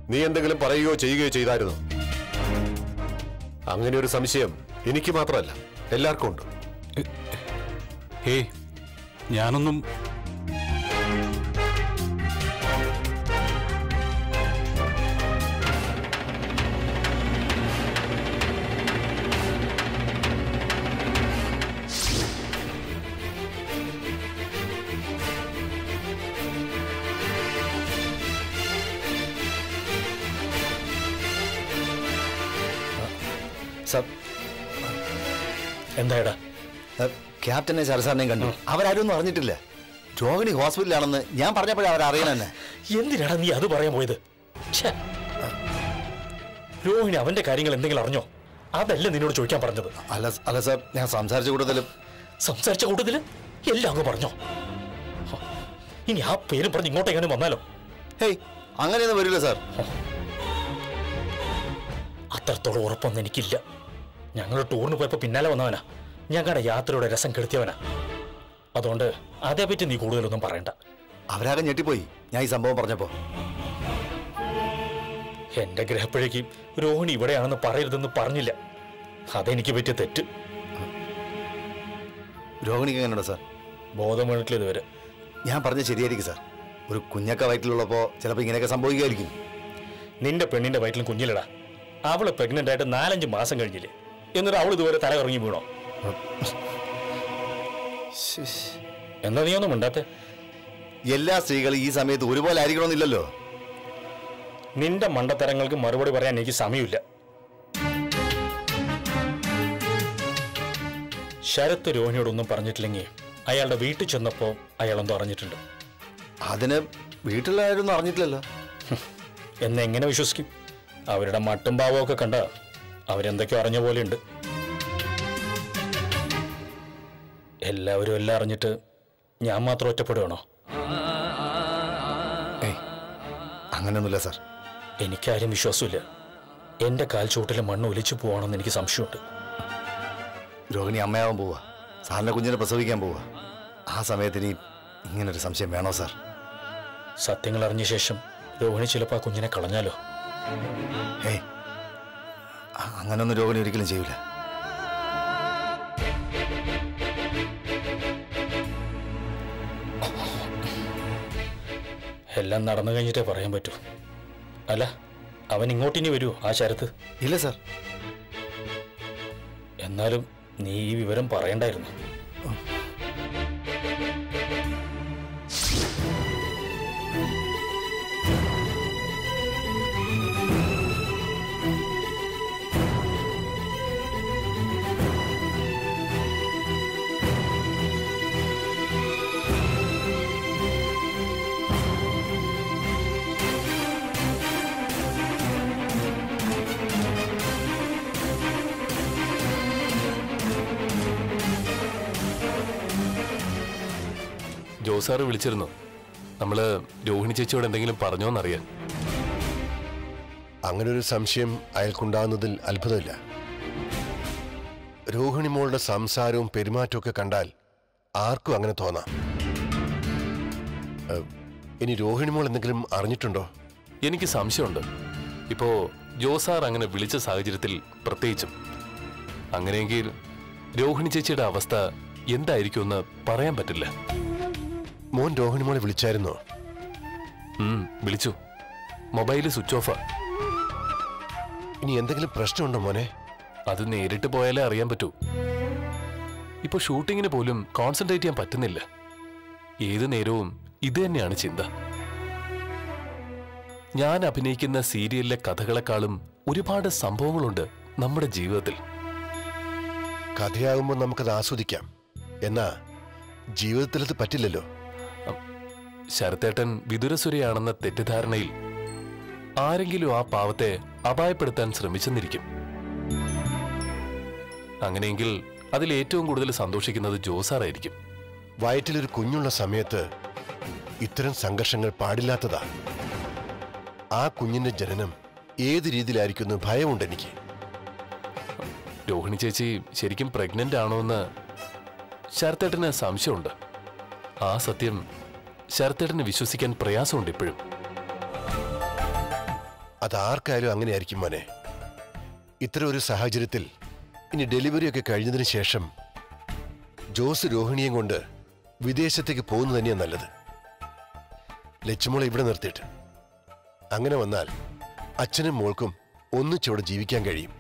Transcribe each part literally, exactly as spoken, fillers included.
നീ എന്തെങ്കിലും പറയുകയോ ചെയ്യുകയോ ചെയ്തായിരുന്നു? അങ്ങനെ ഒരു സംശയം എനിക്ക് മാത്രമല്ല, എല്ലാവർക്കും ഉണ്ട്. ഹേയ്, ഞാനൊന്നും എന്തായടാ? ക്യാപ്റ്റനെ സരസാറിനെയും കണ്ടു. അവരാരും ഒന്നും അറിഞ്ഞിട്ടില്ല. രോഹിണി ഹോസ്പിറ്റലിലാണെന്ന് ഞാൻ പറഞ്ഞപ്പോഴേ അവരറിയണെന്നെ. എന്തിനാടാ നീ അത് പറയാൻ പോയത്? രോഹിണി അവന്റെ കാര്യങ്ങൾ എന്തെങ്കിലും അറിഞ്ഞോ? അതല്ല നിന്നോട് ചോദിക്കാൻ പറഞ്ഞത്. അല്ല അല്ല സാർ, ഞാൻ സംസാരിച്ച കൂട്ടത്തിലും സംസാരിച്ച കൂട്ടത്തില് എല്ലാം അങ്ങ് പറഞ്ഞോ? ഇനി ആ പേര് പറഞ്ഞ് ഇങ്ങോട്ട് എങ്ങനെ വന്നാലോ? ഹേയ്, അങ്ങനെയൊന്നും വരില്ല സാർ. അത്രത്തോളം ഉറപ്പൊന്നും എനിക്കില്ല. ഞങ്ങൾ ടൂറിന് പോയപ്പോ പിന്നാലെ വന്നവനാ, ഞങ്ങളുടെ യാത്രയുടെ രസം കെടുത്തിയവനാ. അതുകൊണ്ട് അതേപറ്റി നീ കൂടുതലൊന്നും പറയണ്ട. അവരാകെ ഞെട്ടിപ്പോയി ഞാൻ ഈ സംഭവം പറഞ്ഞപ്പോ. എന്റെ ഗ്രഹപ്പഴയ്ക്ക് രോഹിണി ഇവിടെയാണെന്ന് പറയരുതെന്ന് പറഞ്ഞില്ല. അതെനിക്ക് പറ്റിയ തെറ്റ്. രോഹിണിക്ക് എങ്ങനെയുണ്ടോ സാർ? ബോധം വീണിട്ടില്ല ഇതുവരെ. ഞാൻ പറഞ്ഞ ശരിയായിരിക്കും സാർ. ഒരു കുഞ്ഞക്ക വയറ്റിലുള്ളപ്പോ ചിലപ്പോൾ ഇങ്ങനെയൊക്കെ സംഭവിക്കുമായിരിക്കും. നിന്റെ പെണ്ണിന്റെ വയറ്റിലും കുഞ്ഞിലടാ. അവള് പ്രഗ്നന്റ് ആയിട്ട് നാലഞ്ച് മാസം കഴിഞ്ഞില്ലേ, എന്നിട്ട് അവൾ ഇതുവരെ തല ഇറങ്ങി വീണോ? എന്താ നീ ഒന്നും മിണ്ടാത്തെ? എല്ലാ സ്ത്രീകളും ഈ സമയത്ത് ഒരുപോലെ ആയിരിക്കണമെന്നില്ലല്ലോ. നിന്റെ മണ്ടത്തരങ്ങൾക്ക് മറുപടി പറയാൻ എനിക്ക് സമയമില്ല. ശരത്ത് രോഹിണിയോടൊന്നും പറഞ്ഞിട്ടില്ലെങ്കിൽ അയാളുടെ വീട്ടിൽ ചെന്നപ്പോ അയാളെന്തോ അറിഞ്ഞിട്ടുണ്ട്. അതിന് വീട്ടിലാരൊന്നും അറിഞ്ഞിട്ടില്ലല്ലോ. എന്നെങ്ങനെ വിശ്വസിക്കും? അവരുടെ മട്ടും ഭാവവും ഒക്കെ കണ്ട അവരെന്തൊക്കെയോ അറിഞ്ഞ പോലെയുണ്ട്. എല്ലാവരും എല്ലാം അറിഞ്ഞിട്ട് ഞാൻ മാത്രം ഒറ്റപ്പെടുകയാണോ? അങ്ങനെയൊന്നുമില്ല സാർ. എനിക്കാരും വിശ്വാസമില്ല. എന്റെ കാൽ ചൂട്ടിലെ മണ്ണ് ഒലിച്ചു പോവാണെന്ന് എനിക്ക് സംശയമുണ്ട്. രോഹിണി അമ്മയാവാൻ പോവാ, സാറിന്റെ കുഞ്ഞിനെ പ്രസവിക്കാൻ പോവാ. ആ സമയത്തിന് ഇങ്ങനൊരു സംശയം വേണോ സാർ? സത്യങ്ങൾ അറിഞ്ഞ ശേഷം രോഹിണി ചിലപ്പോൾ ആ കുഞ്ഞിനെ കളഞ്ഞാലോ? ഏയ്, അങ്ങനൊന്നും രോഹിണി ഒരിക്കലും ചെയ്യൂല. എല്ലാം നടന്നു കഴിഞ്ഞിട്ടേ പറയാൻ പറ്റൂ. അല്ല, അവൻ ഇങ്ങോട്ടിനി വരുമോ ആ ശരത്ത്? ഇല്ല സാർ. എന്നാലും നീ ഈ വിവരം പറയണ്ടായിരുന്നു. ജോസാറ് വിളിച്ചിരുന്നു. നമ്മള് രോഹിണി ചേച്ചിയോട് എന്തെങ്കിലും പറഞ്ഞോന്നറിയാൻ. അങ്ങനൊരു സംശയം അയാൾക്കുണ്ടാകുന്നതിൽ അത്ഭുതമില്ല. രോഹിണി മോളുടെ സംസാരവും പെരുമാറ്റമൊക്കെ കണ്ടാൽ ആർക്കും അങ്ങനെ തോന്നാം. ഇനി രോഹിണി മോൾ എന്തെങ്കിലും അറിഞ്ഞിട്ടുണ്ടോ? എനിക്ക് സംശയമുണ്ട്. ഇപ്പോ ജോസാർ അങ്ങനെ വിളിച്ച സാഹചര്യത്തിൽ പ്രത്യേകിച്ചും. അങ്ങനെയെങ്കിൽ രോഹിണി ചേച്ചിയുടെ അവസ്ഥ എന്തായിരിക്കുമെന്ന് പറയാൻ പറ്റില്ല. മോൻ രോഹിണി മോളെ വിളിച്ചായിരുന്നോ? വിളിച്ചു. മൊബൈല് സ്വിച്ച് ഓഫാ. ഇനി എന്തെങ്കിലും പ്രശ്നമുണ്ടോ മോനെ? അത് നേരിട്ട് പോയാലേ അറിയാൻ പറ്റൂ. ഇപ്പൊ ഷൂട്ടിങ്ങിന് പോലും കോൺസെൻട്രേറ്റ് ചെയ്യാൻ പറ്റുന്നില്ല. ഏതു നേരവും ഇത് തന്നെയാണ് ചിന്ത. ഞാൻ അഭിനയിക്കുന്ന സീരിയലിലെ കഥകളെക്കാളും ഒരുപാട് സംഭവങ്ങളുണ്ട് നമ്മുടെ ജീവിതത്തിൽ. കഥയാകുമ്പോൾ നമുക്കത് ആസ്വദിക്കാം. എന്നാ ജീവിതത്തിൽ അത് പറ്റില്ലല്ലോ. ശരത്തേട്ടൻ വിദുരസുരയാണെന്ന തെറ്റിദ്ധാരണയിൽ ആരെങ്കിലും ആ പാവത്തെ അപായപ്പെടുത്താൻ ശ്രമിച്ചെന്നിരിക്കും. അങ്ങനെയെങ്കിൽ അതിൽ ഏറ്റവും കൂടുതൽ സന്തോഷിക്കുന്നത് ജോസാറായിരിക്കും. വയറ്റിലൊരു കുഞ്ഞുള്ള സമയത്ത് ഇത്തരം സംഘർഷങ്ങൾ പാടില്ലാത്തതാ. ആ കുഞ്ഞിന്റെ ജനനം ഏത് രീതിയിലായിരിക്കുന്നു ഭയമുണ്ട് എനിക്ക്. രോഹിണി ചേച്ചി ശരിക്കും പ്രഗ്നന്റ് ആണോ എന്ന് ശരത്തേട്ടന് സംശയമുണ്ട്. ആ സത്യം ശരത്തേട്ടന് വിശ്വസിക്കാൻ പ്രയാസമുണ്ട് ഇപ്പോഴും. അതാർക്കായാലും അങ്ങനെയായിരിക്കും മോനെ. ഇത്തരം ഒരു സാഹചര്യത്തിൽ ഇനി ഡെലിവറിയൊക്കെ കഴിഞ്ഞതിന് ശേഷം ജോസ് രോഹിണിയും കൊണ്ട് വിദേശത്തേക്ക് പോകുന്നത് തന്നെയാണ് നല്ലത്. ലച്ചുമോളെ ഇവിടെ നിർത്തിയിട്ട്. അങ്ങനെ വന്നാൽ അച്ഛനും മോൾക്കും ഒന്നിച്ചവിടെ ജീവിക്കാൻ കഴിയും.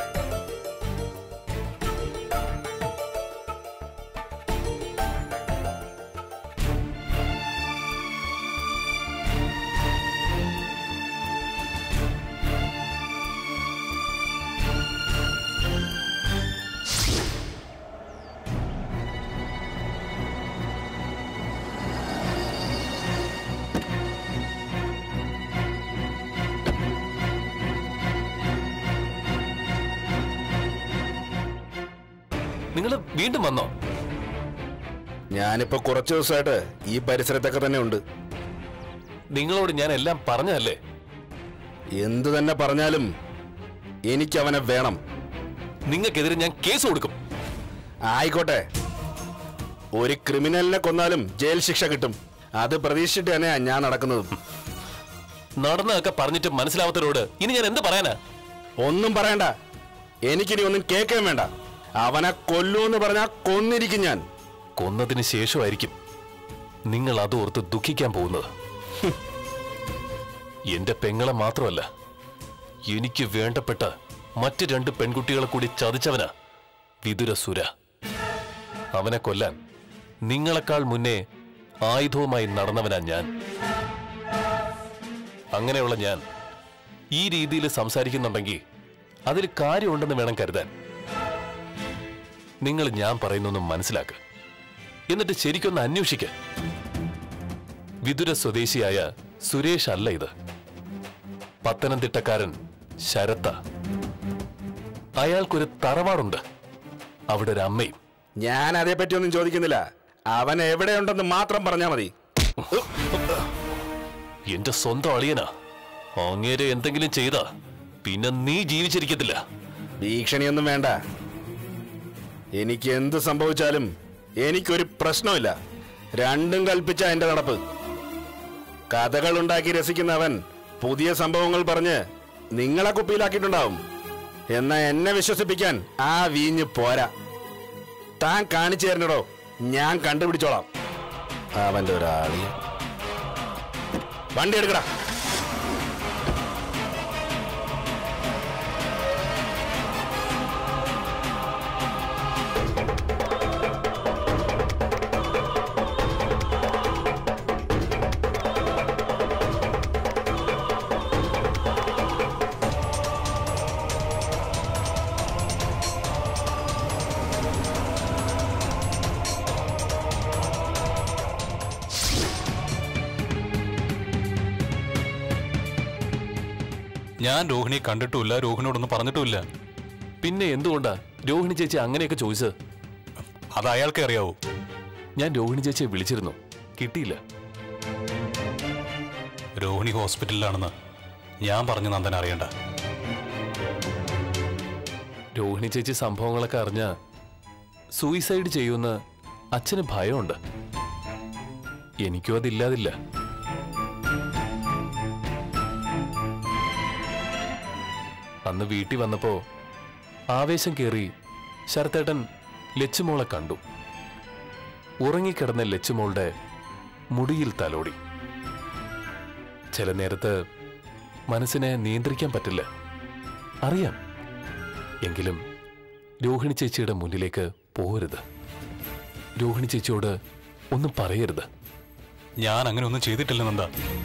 നിങ്ങൾ വീണ്ടും വന്നോ? ഞാനിപ്പോ കുറച്ചു ദിവസമായിട്ട് ഈ പരിസരത്തൊക്കെ തന്നെ ഉണ്ട്. നിങ്ങളോട് ഞാൻ എല്ലാം പറഞ്ഞതല്ലേ? എന്തു തന്നെ പറഞ്ഞാലും എനിക്ക് അവനെ വേണം. നിങ്ങൾക്കെതിരെ ഞാൻ കേസ് കൊടുക്കും. ആയിക്കോട്ടെ, ഒരു ക്രിമിനലിനെ കൊന്നാലും ജയിൽ ശിക്ഷ കിട്ടും. അത് പ്രതീക്ഷിച്ചിട്ട് തന്നെയാ ഞാൻ നടക്കുന്നത്. നടന്നതൊക്കെ പറഞ്ഞിട്ട് മനസ്സിലാവാത്തവരോട് ഇനി ഞാൻ എന്ത് പറയാനാ? ഒന്നും പറയണ്ട, എനിക്കിനി ഒന്നും കേൾക്കാൻ വേണ്ട. അവനെ കൊല്ലൂന്ന് പറഞ്ഞാ കൊന്നിരിക്കും ഞാൻ. കൊന്നതിന് ശേഷമായിരിക്കും നിങ്ങൾ അതോർത്ത് ദുഃഖിക്കാൻ പോകുന്നത്. എന്റെ പെങ്ങളെ മാത്രമല്ല, എനിക്ക് വേണ്ടപ്പെട്ട മറ്റ് രണ്ട് പെൺകുട്ടികളെ കൂടി ചതിച്ചവനാ വിതുരസുര. അവനെ കൊല്ലാൻ നിങ്ങളെക്കാൾ മുന്നേ ആയുധവുമായി നടന്നവനാ ഞാൻ. അങ്ങനെയുള്ള ഞാൻ ഈ രീതിയിൽ സംസാരിക്കുന്നുണ്ടെങ്കിൽ അതിൽ കാര്യമുണ്ടെന്ന് വേണം കരുതാൻ. നിങ്ങൾ ഞാൻ പറയുന്നൊന്നും മനസ്സിലാക്കുക, എന്നിട്ട് ശരിക്കൊന്ന് അന്വേഷിക്ക. വിതുര സ്വദേശിയായ സുരേഷ് അല്ല ഇത്, പത്തനംതിട്ടക്കാരൻ ശരത്ത. അയാൾക്കൊരു തറവാടുണ്ട്, അവിടെ ഒരു അമ്മയും. ഞാൻ അതേപ്പറ്റി ഒന്നും ചോദിക്കുന്നില്ല. അവൻ എവിടെയുണ്ടെന്ന് മാത്രം പറഞ്ഞാ മതി. എന്റെ സ്വന്തം അളിയനാ. അങ്ങേരെ എന്തെങ്കിലും ചെയ്താ പിന്നെ നീ ജീവിച്ചിരിക്കത്തില്ല. ഭീഷണിയൊന്നും വേണ്ട. എനിക്ക് എന്ത് സംഭവിച്ചാലും എനിക്കൊരു പ്രശ്നമില്ല. രണ്ടും കൽപ്പിച്ച എന്റെ നടപ്പ്. കഥകൾ ഉണ്ടാക്കി രസിക്കുന്നവൻ പുതിയ സംഭവങ്ങൾ പറഞ്ഞ് നിങ്ങളെ കുപ്പിയിലാക്കിയിട്ടുണ്ടാവും. എന്നാ എന്നെ വിശ്വസിപ്പിക്കാൻ ആ വീഞ്ഞ് പോരാ. താൻ കാണിച്ചു തരണോ, ഞാൻ കണ്ടുപിടിച്ചോളാം അവന്റെ ഒരാളി. വണ്ടി എടുക്കടാ. ഞാൻ രോഹിണിയെ കണ്ടിട്ടുമില്ല, രോഹിണിയോടൊന്നും പറഞ്ഞിട്ടുമില്ല. പിന്നെ എന്തുകൊണ്ടാ രോഹിണി ചേച്ചി അങ്ങനെയൊക്കെ ചോദിച്ചത്? അത് അയാൾക്കേ അറിയാവൂ. ഞാൻ രോഹിണി ചേച്ചിയെ വിളിച്ചിരുന്നു, കിട്ടിയില്ല. രോഹിണി ഹോസ്പിറ്റലിലാണെന്ന് ഞാൻ പറഞ്ഞു നന്ദൻ അറിയണ്ട. രോഹിണി ചേച്ചി സംഭവങ്ങളൊക്കെ അറിഞ്ഞ സൂയിസൈഡ് ചെയ്യുമെന്ന് അച്ഛന് ഭയമുണ്ട്. എനിക്കും അതില്ലാതില്ല. അന്ന് വീട്ടിൽ വന്നപ്പോ ആവേശം കേറി ശരത്തേട്ടൻ ലച്ചുമോളെ കണ്ടു. ഉറങ്ങിക്കിടന്ന ലച്ചുമോളുടെ മുടിയിൽ തലോടി. ചില നേരത്ത് മനസ്സിനെ നിയന്ത്രിക്കാൻ പറ്റില്ല, അറിയാം. എങ്കിലും രോഹിണി ചേച്ചിയുടെ മുന്നിലേക്ക് പോകരുത്. രോഹിണി ചേച്ചിയോട് ഒന്നും പറയരുത്. ഞാൻ അങ്ങനെ ഒന്നും ചെയ്തിട്ടില്ല നന്ദ.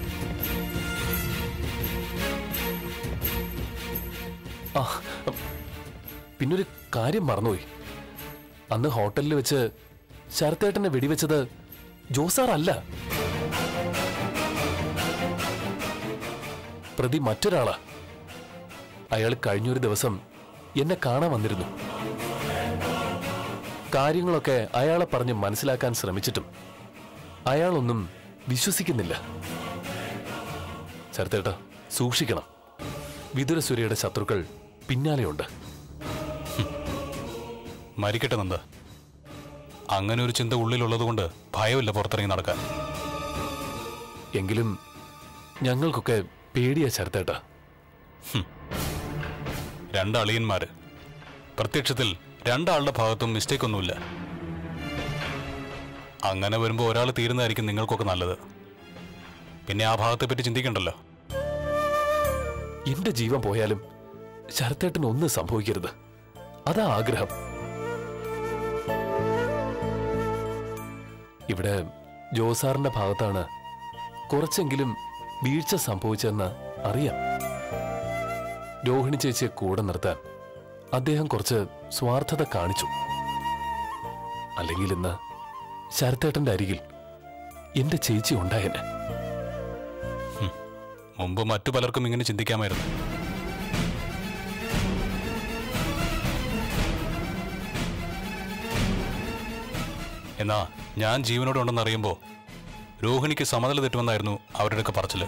ആ, പിന്നൊരു കാര്യം മറന്നുപോയി. അന്ന് ഹോട്ടലിൽ വെച്ച് ശരത്തേട്ടനെ വെടിവെച്ചത് ജോസാറല്ല, പ്രതി മറ്റൊരാളാ. അയാൾ കഴിഞ്ഞൊരു ദിവസം എന്നെ കാണാൻ വന്നിരുന്നു. കാര്യങ്ങളൊക്കെ അയാളെ പറഞ്ഞ് മനസ്സിലാക്കാൻ ശ്രമിച്ചിട്ടും അയാളൊന്നും വിശ്വസിക്കുന്നില്ല. ശരത്തേട്ട, സൂക്ഷിക്കണം. വിതുരസുരയുടെ ശത്രുക്കൾ പിന്നാലെയുണ്ട്. മരിക്കട്ടെ നന്ദ. അങ്ങനെ ഒരു ചിന്ത ഉള്ളിലുള്ളതുകൊണ്ട് ഭയമില്ല പുറത്തിറങ്ങി നടക്കാൻ. എങ്കിലും ഞങ്ങൾക്കൊക്കെ പേടിയാ ശരത്തേട്ട. രണ്ട് അളിയന്മാര്. പ്രത്യക്ഷത്തിൽ രണ്ടാളുടെ ഭാഗത്തും മിസ്റ്റേക്ക് ഒന്നുമില്ല. അങ്ങനെ വരുമ്പോൾ ഒരാൾ തീരുന്നതായിരിക്കും നിങ്ങൾക്കൊക്കെ നല്ലത്. പിന്നെ ആ ഭാഗത്തെ പറ്റി ചിന്തിക്കണ്ടല്ലോ. എന്റെ ജീവൻ പോയാലും ശരത്തേട്ടന് ഒന്നും സംഭവിക്കരുത്, അതാ ആഗ്രഹം. ഇവിടെ ജോസാറിന്റെ ഭാഗത്താണ് കുറച്ചെങ്കിലും വീഴ്ച സംഭവിച്ചെന്ന് അറിയാം. രോഹിണി ചേച്ചിയെ കൂടെ നിർത്താൻ അദ്ദേഹം കുറച്ച് സ്വാർത്ഥത കാണിച്ചു. അല്ലെങ്കിൽ ഇന്ന് ശരത്തേട്ടന്റെ അരികിൽ എന്റെ ചേച്ചി ഉണ്ടായെന്നെ. മുമ്പ് മറ്റു പലർക്കും ഇങ്ങനെ ചിന്തിക്കാമായിരുന്നു. എന്നാ ഞാൻ ജീവനോടെ ഉണ്ടെന്ന് അറിയുമ്പോൾ രോഹിണിക്ക് സമനില തെറ്റുമെന്നായിരുന്നു അവരുടെയൊക്കെ പറച്ചില്.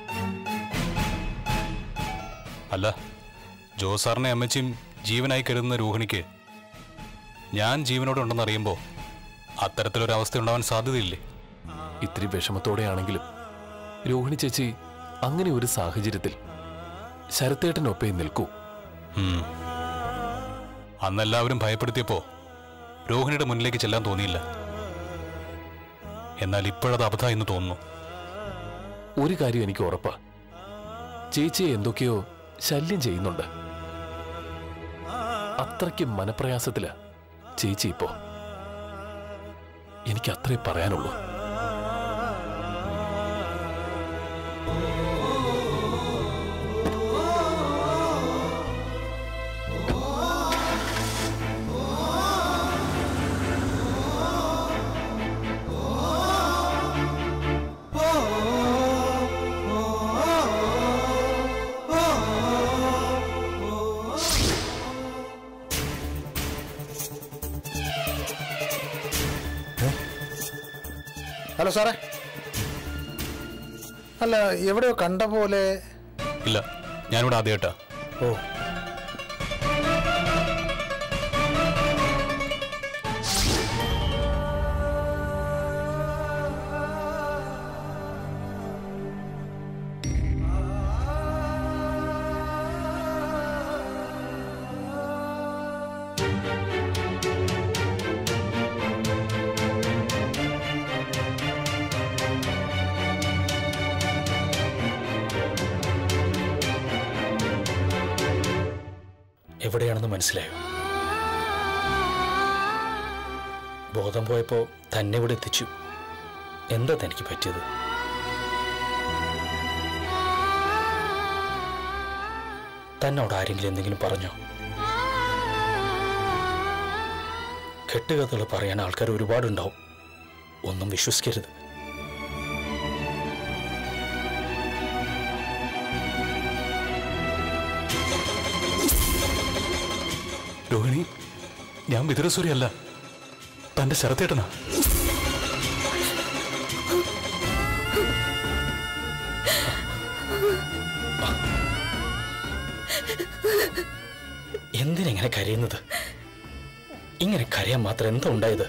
അല്ല, ജോസാറിനെ അമ്മച്ചിയും ജീവനായി കരുതുന്ന രോഹിണിക്ക് ഞാൻ ജീവനോടെ ഉണ്ടെന്ന് അറിയുമ്പോൾ അത്തരത്തിലൊരവസ്ഥ ഉണ്ടാവാൻ സാധ്യതയില്ലേ? ഇത്തിരി വിഷമത്തോടെയാണെങ്കിലും രോഹിണി ചേച്ചി അങ്ങനെ ഒരു സാഹചര്യത്തിൽ ശരത്തേട്ടനൊപ്പേ നിൽക്കൂ. അന്നെല്ലാവരും ഭയപ്പെടുത്തിയപ്പോ രോഹിണിയുടെ മുന്നിലേക്ക് ചെല്ലാൻ തോന്നിയില്ല. എന്നാൽ ഇപ്പോഴത് അബദ്ധ എന്ന് തോന്നുന്നു. ഒരു കാര്യം എനിക്ക് ഉറപ്പാ, ചേച്ചിയെ എന്തൊക്കെയോ ശല്യം ചെയ്യുന്നുണ്ട്. അത്രയ്ക്ക് മനപ്രയാസത്തില ചേച്ചി ഇപ്പോ. എനിക്ക് അത്രേ പറയാനുള്ളൂ. ഹലോ സാറേ. അല്ല, എവിടെയോ കണ്ട പോലെ. ഇല്ല, ഞാനിവിടെ ആദ്യമായിട്ടാ. ഓ, എവിടെയാണെന്ന് മനസ്സിലായോ? ബോധം പോയപ്പോ തന്നെ ഇവിടെ എത്തിച്ചു. എന്താ തനിക്ക് പറ്റിയത്? തന്നോട് ആരെങ്കിലും എന്തെങ്കിലും പറഞ്ഞോ? കെട്ടുകഥകൾ പറയാൻ ആൾക്കാർ ഒരുപാടുണ്ടാവും. ഒന്നും വിശ്വസിക്കരുത്. രോഹിണി, ഞാൻ വിതുരസൂരിയല്ല, തന്റെ ശരത്തേട്ടനാ. എന്തിനെങ്ങനെ കരയുന്നത്? ഇങ്ങനെ കരയാൻ മാത്രം എന്താ ഉണ്ടായത്?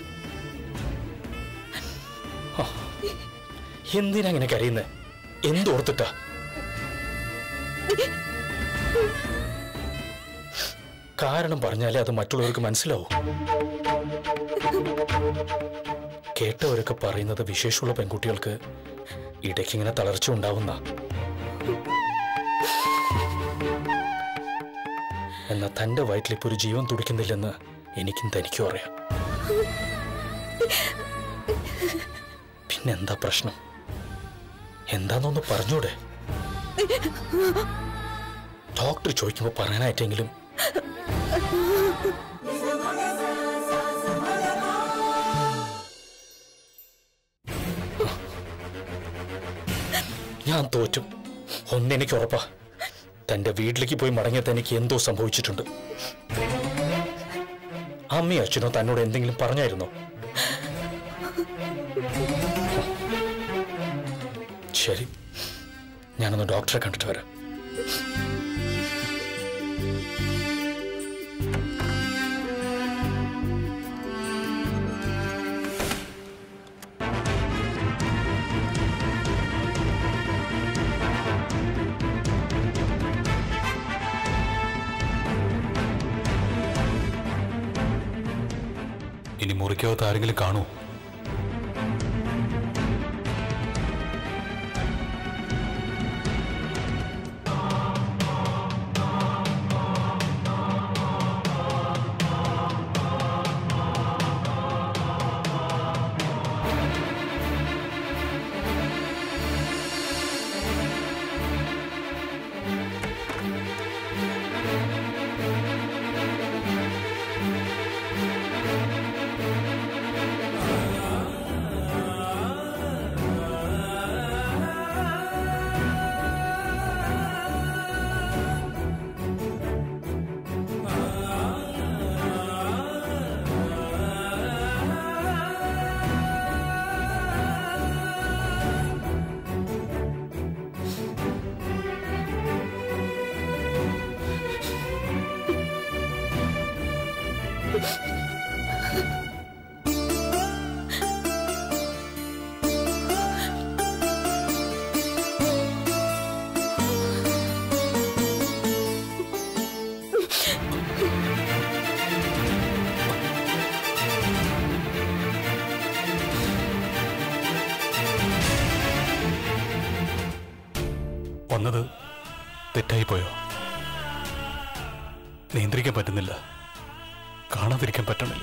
എന്തിനാ ഇങ്ങനെ കരയുന്നത്? എന്തോർത്തിട്ടാ? കാരണം പറഞ്ഞാലേ അത് മറ്റുള്ളവർക്ക് മനസ്സിലാവും. കേട്ടവരൊക്കെ പറയുന്നത് വിശേഷമുള്ള പെൺകുട്ടികൾക്ക് ഇടയ്ക്കിങ്ങനെ തളർച്ച ഉണ്ടാവുന്ന. എന്നാൽ തന്റെ വയറ്റിലിപ്പോ ഒരു ജീവൻ തുടിക്കുന്നില്ലെന്ന് എനിക്കും തനിക്കും അറിയാം. പിന്നെന്താ പ്രശ്നം? എന്താന്നൊന്ന് പറഞ്ഞൂടെ? ഡോക്ടർ ചോദിക്കുമ്പോ പറയാനായിട്ടെങ്കിലും. ഞാൻ തോറ്റും. ഒന്നെനിക്ക് ഉറപ്പാ, തന്റെ വീട്ടിലേക്ക് പോയി മടങ്ങിയ തനിക്ക് എന്തോ സംഭവിച്ചിട്ടുണ്ട്. അമ്മയും അച്ഛനോ തന്നോട് എന്തെങ്കിലും പറഞ്ഞായിരുന്നോ? ശരി, ഞാനൊന്ന് ഡോക്ടറെ കണ്ടിട്ട് വരാം. ഇനി മുറിക്കകത്ത് ആരെങ്കിലും കാണൂ? വന്നത് തെറ്റായിപ്പോയോ? നിയന്ത്രിക്കാൻ പറ്റുന്നില്ല, കാണാതിരിക്കാൻ പറ്റണില്ല.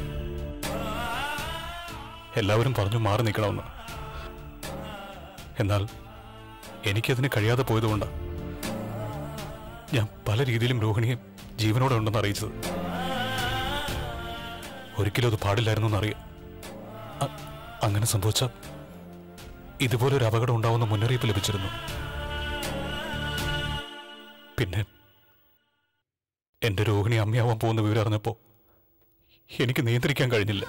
എല്ലാവരും പറഞ്ഞു മാറി നിൽക്കണമെന്ന്. എന്നാൽ എനിക്കതിന് കഴിയാതെ പോയതുകൊണ്ടാണ് ഞാൻ പല രീതിയിലും രോഹിണിയെ ജീവനോടെ ഉണ്ടെന്ന് അറിയിച്ചത്. ഒരിക്കലും അത് പാടില്ലായിരുന്നു എന്നറിയാം. അങ്ങനെ സംഭവിച്ച ഇതുപോലൊരു അപകടം ഉണ്ടാവുന്ന മുന്നറിയിപ്പ് ലഭിച്ചിരുന്നു. പിന്നെ എന്റെ രോഹിണി അമ്മയാവാൻ പോകുന്ന വിവരം അറിഞ്ഞപ്പോ എനിക്ക് നിയന്ത്രിക്കാൻ കഴിഞ്ഞില്ല.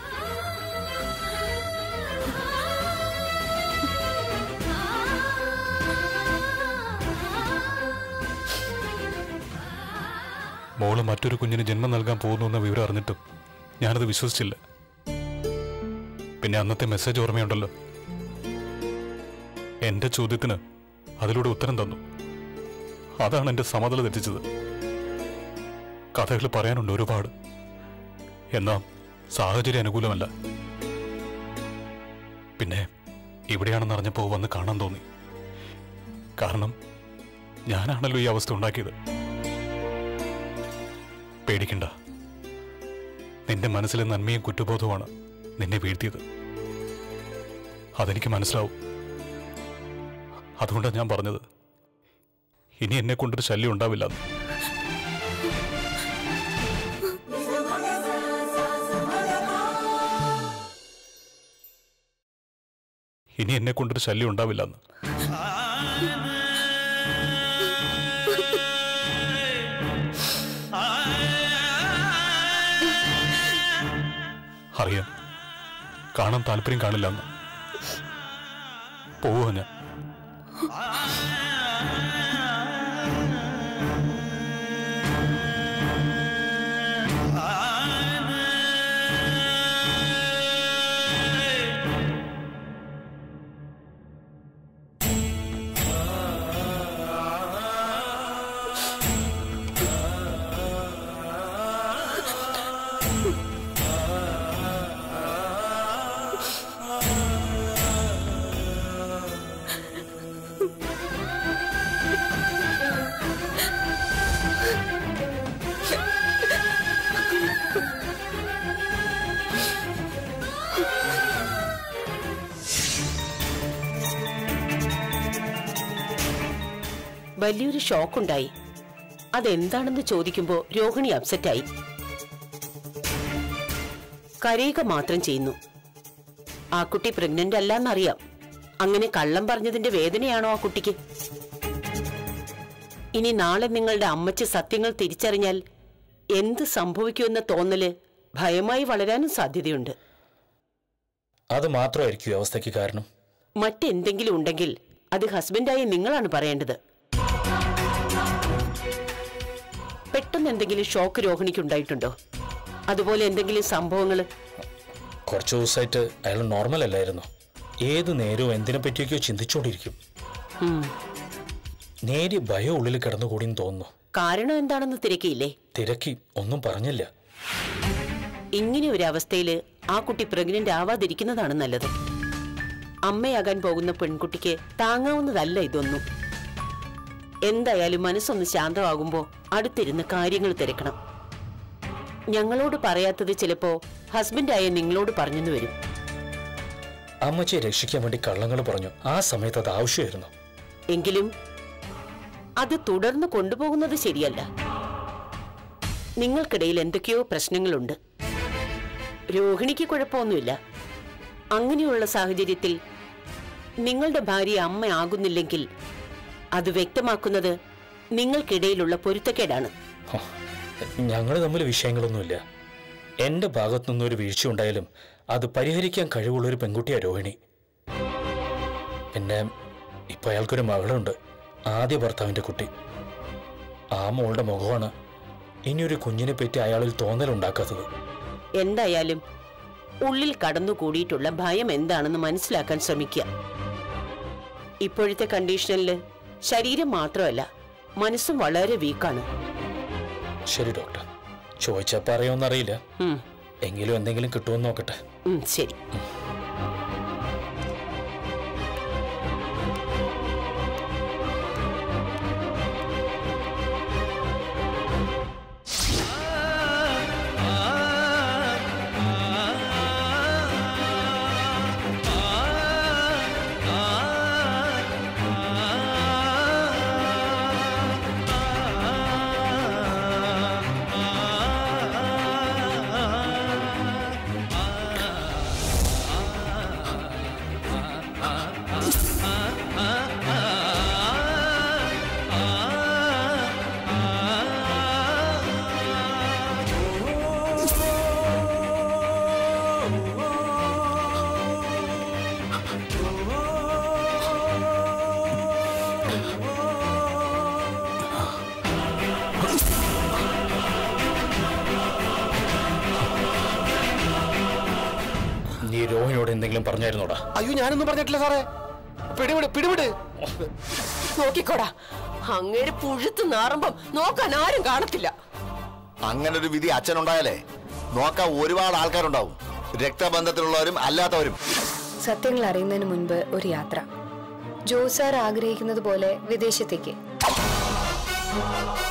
മോള് മറ്റൊരു കുഞ്ഞിന് ജന്മം നൽകാൻ പോകുന്നു എന്ന വിവരം അറിഞ്ഞിട്ടും ഞാനത് വിശ്വസിച്ചില്ല. പിന്നെ അന്നത്തെ മെസ്സേജ് ഓർമ്മയുണ്ടല്ലോ, എന്റെ ചോദ്യത്തിന് അതിലൂടെ ഉത്തരം തന്നു. അതാണ് എന്റെ സമനില തെറ്റിച്ചത്. കഥകൾ പറയാനുണ്ട് ഒരുപാട്, എന്നാൽ സാഹചര്യം അനുകൂലമല്ല. പിന്നെ ഇവിടെയാണെന്ന് അറിഞ്ഞപ്പോൾ വന്ന് കാണാൻ തോന്നി. കാരണം ഞാനാണല്ലോ ഈ അവസ്ഥ ഉണ്ടാക്കിയത്. പേടിക്കണ്ട, നിന്റെ മനസ്സിലെ നന്മയും കുറ്റബോധവുമാണ് നിന്നെ വീഴ്ത്തിയത്. അതെനിക്ക് മനസ്സിലാവും. അതുകൊണ്ടാണ് ഞാൻ പറഞ്ഞത് ഇനി എന്നെ കൊണ്ടൊരു ശല്യം ഉണ്ടാവില്ല. ഇനി എന്നെ കൊണ്ടൊരു ശല്യം ഉണ്ടാവില്ലെന്ന്. അറിയാം, കാണാൻ താല്പര്യം കാണില്ലെന്ന്. പോവുക ഞാൻ. വലിയൊരു ഷോക്കുണ്ടായി. അതെന്താണെന്ന് ചോദിക്കുമ്പോൾ രോഹിണി അപ്സെറ്റായി. കരയുക മാത്രം ചെയ്യുന്നു. ആ കുട്ടി പ്രഗ്നന്റ് അല്ലാന്നറിയാം. അങ്ങനെ കള്ളം പറഞ്ഞതിന്റെ വേദനയാണോ ആ കുട്ടിക്ക്? ഇനി നാളെ നിങ്ങളുടെ അമ്മച്ചി സത്യങ്ങൾ തിരിച്ചറിഞ്ഞാൽ എന്ത് സംഭവിക്കുമെന്ന തോന്നല് ഭയമായി വളരാനും സാധ്യതയുണ്ട്. അത് മാത്രമായിരിക്കും അവസ്ഥയ്ക്ക് കാരണം. മറ്റെന്തെങ്കിലും ഉണ്ടെങ്കിൽ അത് ഹസ്ബൻഡായി നിങ്ങളാണ് പറയേണ്ടത്. പെട്ടെന്ന് എന്തെങ്കിലും ഷോക്ക് രോഹിണിക്ക് ഉണ്ടായിട്ടുണ്ടോ? അതുപോലെ എന്തെങ്കിലും സംഭവങ്ങൾ? കുറച്ചു ദിവസമായിട്ട് അയാൾ നോർമൽ അല്ലായിരുന്നു. ഏത് നേരവും എന്തിനെ പറ്റിയൊക്കെയോ ചിന്തിച്ചുകൊണ്ടിരിക്കും. നേരിയ ഭയം ഉള്ളിൽ കിടന്നുകൂടിയെന്ന് തോന്നുന്നു. കാരണം എന്താണെന്ന് തിരക്കിയില്ലേ? തിരക്കി, ഒന്നും പറഞ്ഞില്ല. ഇങ്ങനെ ഒരു അവസ്ഥയില് ആ കുട്ടി പ്രഗ്നന്റ് ആവാതിരിക്കുന്നതാണ് നല്ലത്. അമ്മയാകാൻ പോകുന്ന പെൺകുട്ടിക്ക് താങ്ങാവുന്നതല്ല ഇതൊന്നും. എന്തായാലും മനസ്സൊന്ന് ശാന്തമാകുമ്പോ അടുത്തിരുന്ന് കാര്യങ്ങൾ തിരക്കണം. ഞങ്ങളോട് പറയാത്തത് ചിലപ്പോ ഹസ്ബൻഡായ നിങ്ങളോട് പറഞ്ഞെന്ന് വരും. അമ്മച്ചിയെ രക്ഷിക്കാൻ വേണ്ടി കള്ളങ്ങൾ പറഞ്ഞു. ആ സമയത്ത് അത് ആവശ്യമായിരുന്നു. എങ്കിലും അത് തുടർന്ന് കൊണ്ടുപോകുന്നത് ശരിയല്ല. നിങ്ങൾക്കിടയിൽ എന്തൊക്കെയോ പ്രശ്നങ്ങളുണ്ട്. രോഹിണിക്ക് കുഴപ്പമൊന്നുമില്ല. അങ്ങനെയുള്ള സാഹചര്യത്തിൽ നിങ്ങളുടെ ഭാര്യ അമ്മയാകുന്നില്ലെങ്കിൽ അത് വ്യക്തമാക്കുന്നത് നിങ്ങൾക്കിടയിലുള്ള പൊരുത്തക്കേടാണ്. ഞങ്ങൾ തമ്മിൽ വിഷയങ്ങളൊന്നുമില്ല. എന്റെ ഭാഗത്തു നിന്നൊരു വീഴ്ച ഉണ്ടായാലും അത് പരിഹരിക്കാൻ കഴിവുള്ളൊരു പെൺകുട്ടിയാണ് രോഹിണി. പിന്നെ ഇപ്പൊ അയാൾക്കൊരു മകളുണ്ട്, ആദ്യ ഭർത്താവിന്റെ കുട്ടി. ആ മോളുടെ മുഖമാണ് ഇനിയൊരു കുഞ്ഞിനെ പറ്റി അയാളിൽ തോന്നലുണ്ടാക്കാത്തത്. എന്തായാലും ഉള്ളിൽ കടന്നുകൂടിയിട്ടുള്ള ഭയം എന്താണെന്ന് മനസ്സിലാക്കാൻ ശ്രമിക്കുക. ഇപ്പോഴത്തെ കണ്ടീഷനിൽ ശരീരം മാത്രമല്ല, മനസ്സും വളരെ വീക്കാണ്. ശരി ഡോക്ടർ, ചോദിച്ചാ പറയുമെന്നറിയില്ല. എങ്കിലും എന്തെങ്കിലും കിട്ടുമെന്ന് നോക്കട്ടെ. ശരി. നീ രോഹിണിയോട് എന്തെങ്കിലും പറഞ്ഞായിരുന്നോടാ? അയ്യോ, ഞാനൊന്നും പറഞ്ഞിട്ടില്ല സാറേ. പിടിവിട് പിടിവിട്. നോക്കിക്കോടാ, അങ്ങേര് പുഴുത്ത് നാറുമ്പം നോക്കാൻ ആരും കാണത്തില്ല. അങ്ങനെ ഒരു വിധി അച്ഛനുണ്ടായാലേ നോക്കാൻ ഒരുപാട് ആൾക്കാരുണ്ടാവും, രക്തബന്ധത്തിലുള്ളവരും അല്ലാത്തവരും. സത്യങ്ങൾ അറിയുന്നതിന് മുൻപ് ഒരു യാത്ര. ജോസാർ ആഗ്രഹിക്കുന്നത് പോലെ വിദേശത്തേക്ക്.